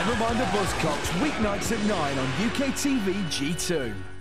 Never Mind the Buzzcocks, weeknights at 9 on uktvG2.